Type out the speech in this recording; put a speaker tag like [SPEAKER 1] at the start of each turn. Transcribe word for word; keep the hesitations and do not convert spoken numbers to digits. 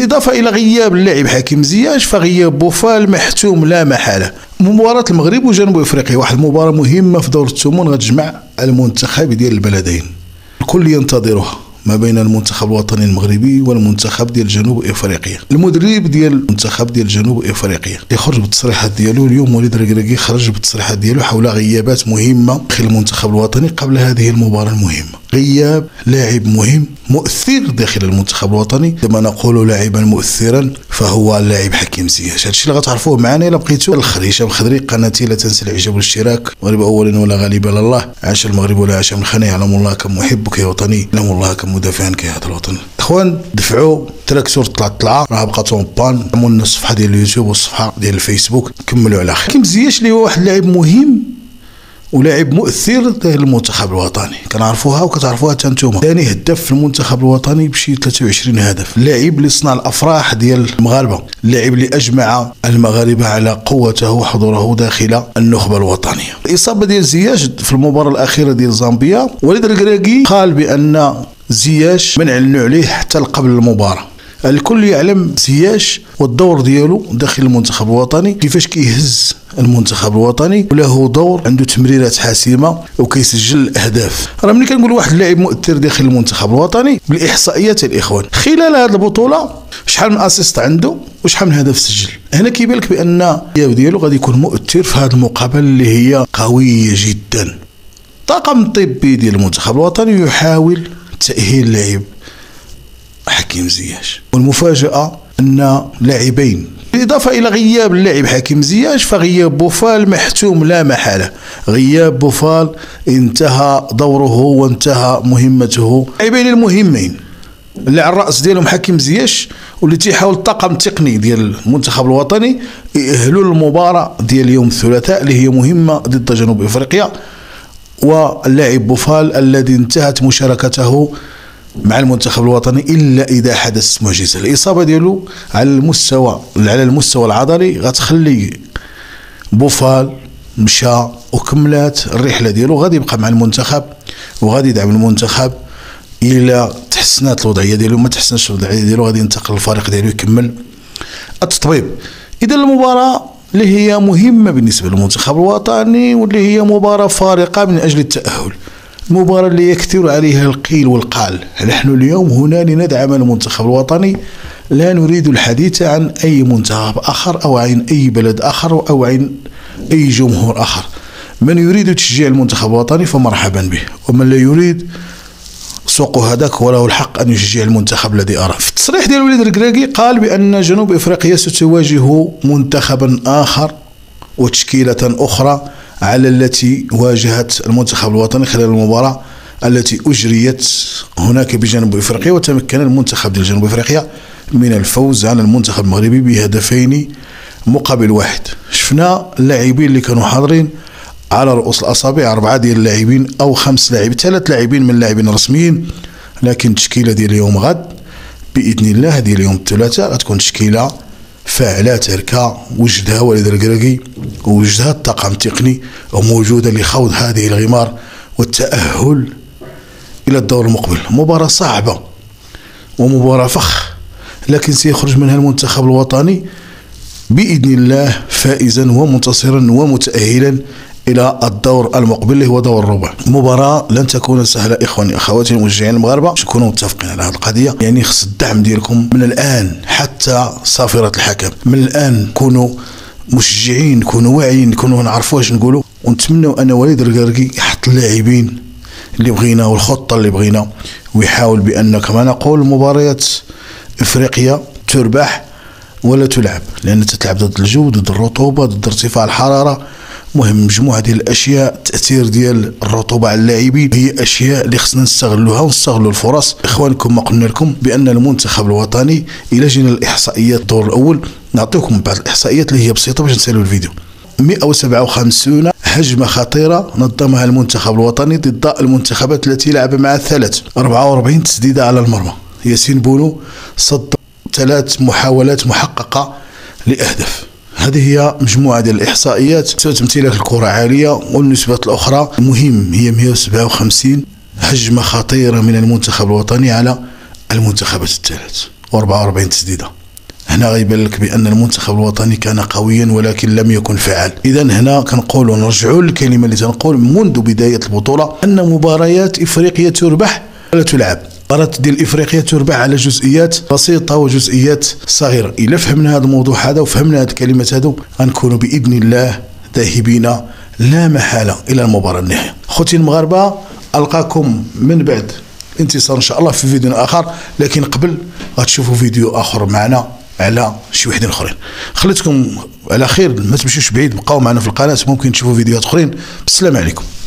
[SPEAKER 1] بالإضافة إلى غياب اللاعب حكيم زياش فغياب بوفال محتوم لا محالة. مباراة المغرب وجنوب افريقيا واحد المباراة مهمة في دور الثمن غتجمع المنتخب ديال البلدين، الكل ينتظرها ما بين المنتخب الوطني المغربي والمنتخب ديال جنوب افريقيا. المدرب ديال المنتخب ديال جنوب افريقيا يخرج بالتصريحات ديالو اليوم، وليد الركراكي خرج بالتصريحات ديالو حول غيابات مهمة داخل المنتخب الوطني قبل هذه المباراة المهمة. غياب لاعب مهم مؤثر داخل المنتخب الوطني، كما نقول لاعبا مؤثرا فهو اللاعب حكيم زياش. هادشي اللي غتعرفوه معنا الا بقيتو الاخر هشام خضري، قناتي لا تنسى الاعجاب والاشتراك. مغرب اولا ولا غالبا الله، عاش المغرب ولا عاش من خانه، يعلم الله كم محب كوطني، يعلم الله كم مدافع كهذا الوطن. اخوان دفعوا تراكتور طلعت طلعه راه بقاتهم بان، عملنا الصفحه ديال اليوتيوب والصفحه ديال الفيسبوك، كملوا على خير. حكيم زياش اللي هو واحد اللاعب مهم ولاعب مؤثر داخل المنتخب الوطني، كنعرفوها وكتعرفوها حتى نتوما. ثاني هداف في المنتخب الوطني بشي ثلاثة وعشرين هدف، اللاعب اللي صنع الافراح ديال المغاربه، اللاعب اللي اجمع المغاربه على قوته وحضوره داخل النخبه الوطنيه. الاصابه ديال زياش في المباراه الاخيره ديال زامبيا، وليد الركراكي قال بان زياش منعلنوا عليه حتى قبل المباراه. الكل يعلم زياش والدور ديالو داخل المنتخب الوطني، كيفاش كيهز المنتخب الوطني وله دور، عنده تمريرات حاسمه وكيسجل الاهداف. راه ملي كنقول واحد اللاعب مؤثر داخل المنتخب الوطني بالاحصائيات الاخوان خلال هذه البطوله شحال من اسيست عنده وشحال من هدف سجل، هنا كيبان لك بان اللاعب ديالو غادي يكون مؤثر في هذه المقابله اللي هي قويه جدا. الطاقم الطبي ديال المنتخب الوطني يحاول تاهيل لاعب حكيم زياش، والمفاجأة أن لاعبين بالإضافة إلى غياب اللاعب حكيم زياش فغياب بوفال محتوم لا محالة. غياب بوفال انتهى دوره وانتهى مهمته. اللاعبين المهمين اللي على الرأس ديالهم حكيم زياش واللي تيحاول الطاقم التقني ديال المنتخب الوطني يأهلوا للمباراة ديال يوم الثلاثاء اللي هي مهمة ضد جنوب افريقيا، واللاعب بوفال الذي انتهت مشاركته مع المنتخب الوطني الا اذا حدث معجزه. الاصابه ديالو على المستوى على المستوى العضلي غتخلي بوفال مشى وكملات الرحله ديالو، غادي يبقى مع المنتخب وغادي يدعم المنتخب الى تحسنات الوضعيه ديالو. ما تحسنش الوضعيه ديالو غادي ينتقل للفريق ديالو يكمل التطبيب. اذا المباراه اللي هي مهمه بالنسبه للمنتخب الوطني واللي هي مباراه فارقه من اجل التاهل، المباراة اللي يكثر عليها القيل والقال. نحن اليوم هنا لندعم المنتخب الوطني، لا نريد الحديث عن أي منتخب آخر أو عن أي بلد آخر أو عن أي جمهور آخر. من يريد تشجيع المنتخب الوطني فمرحبا به، ومن لا يريد سوق هذاك وله الحق أن يشجع المنتخب الذي أراه. في التصريح ديال وليد الركراكي قال بأن جنوب إفريقيا ستواجه منتخبا آخر وتشكيلة أخرى على التي واجهت المنتخب الوطني خلال المباراة التي أجريت هناك بجنوب إفريقيا، وتمكن المنتخب ديال جنوب إفريقيا من الفوز على المنتخب المغربي بهدفين مقابل واحد. شفنا اللاعبين اللي كانوا حاضرين على رؤوس الأصابع، أربعة ديال اللاعبين أو خمس لاعبين، ثلاث لاعبين من اللاعبين الرسميين، لكن التشكيلة ديال اليوم غد بإذن الله ديال يوم الثلاثاء غتكون تشكيلة فاعلة تركة وجدها وليد الركراكي ووجدها الطاقم التقني وموجودة لخوض هذه الغمار والتأهل إلى الدور المقبل. مباراة صعبة ومباراة فخ، لكن سيخرج منها المنتخب الوطني بإذن الله فائزا ومنتصرا ومتأهلا إلى الدور المقبل اللي هو دور الربع. مباراة لن تكون سهلة إخواني أخواتي المشجعين المغاربة، نكونوا متفقين على هذه القضية. يعني خص الدعم ديالكم من الآن حتى صافرة الحكم، من الآن كونوا مشجعين، كونوا واعيين، كونوا نعرفوا واش نقولوا، ونتمنوا أن وليد الركراكي يحط اللاعبين اللي بغينا والخطة اللي بغينا، ويحاول بأن كما نقول مباريات إفريقيا تربح ولا تلعب، لأن تتلعب ضد الجو، ضد الرطوبة، ضد ارتفاع الحرارة. مهم مجموعة ديال الأشياء، التأثير ديال الرطوبة على اللاعبين هي أشياء اللي خصنا نستغلوها ونستغلوا الفرص. إخوانكم ما قلنا لكم بأن المنتخب الوطني إلى جينا الإحصائيات الدور الأول نعطيكم بعض الإحصائيات اللي هي بسيطة باش نسالوا الفيديو. مئة وسبعة وخمسين هجمة خطيرة نظمها المنتخب الوطني ضد المنتخبات التي لعب معها الثلاث، أربعة وأربعين تسديدة على المرمى. ياسين بونو صد ثلاث محاولات محققة لأهداف. هذه هي مجموعة ديال الإحصائيات. تمثيلات الكرة عالية، والنسبات الأخرى المهم هي مئة وسبعة وخمسين هجمة خطيرة من المنتخب الوطني على المنتخبات الثلاث، وأربعة وأربعين تسديده. هنا غيبان لك بان المنتخب الوطني كان قويا ولكن لم يكن فعال. اذا هنا كنقولوا نرجعوا للكلمه اللي تنقول منذ بدايه البطوله ان مباريات افريقيا تربح ولا تلعب. المباريات ديال افريقيا تربح على جزئيات بسيطه وجزئيات صغيره. الا فهمنا هذا الموضوع هذا وفهمنا هذه الكلمات هذو غنكونوا باذن الله ذاهبين لا محاله الى المباراه النهائيه. خوتي المغاربه القاكم من بعد انتصار ان شاء الله في فيديو اخر، لكن قبل غتشوفوا فيديو اخر معنا على شي وحدين اخرين. خليتكم على خير، ما تمشيوش بعيد، بقاو معنا في القناه، ممكن تشوفوا فيديوهات اخرين. بالسلام عليكم.